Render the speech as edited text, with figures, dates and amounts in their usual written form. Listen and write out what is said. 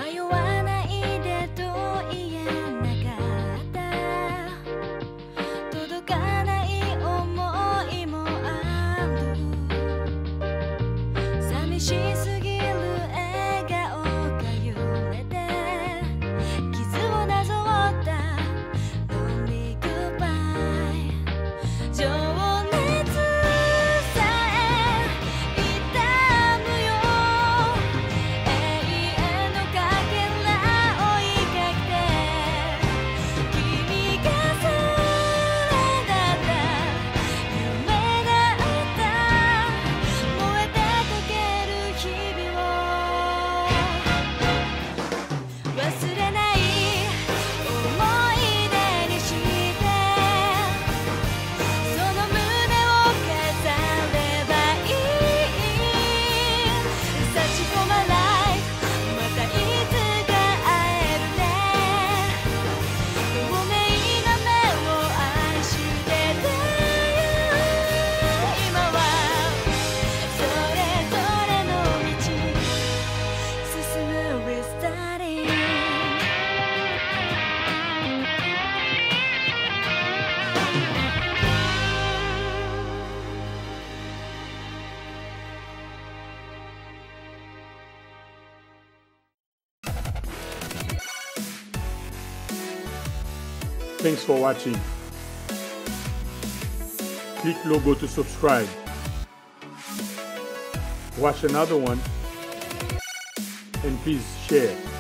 迷わないでと言えなかった、届かない想いもある、寂しすぎる笑顔が揺れて傷をなぞったロンリーグッバイ、情熱さえ痛むよ、永遠のかけら追いかけて、君がそれだった夢だった、燃えて溶ける日々を忘れない思い出にして、その胸を飾ればいい、差し込まないまたいつか会えるね、透明な目を愛してるよ、今はそれぞれの道進む Restarting。 Thanks for watching. Click logo to subscribe. Watch another one and please share.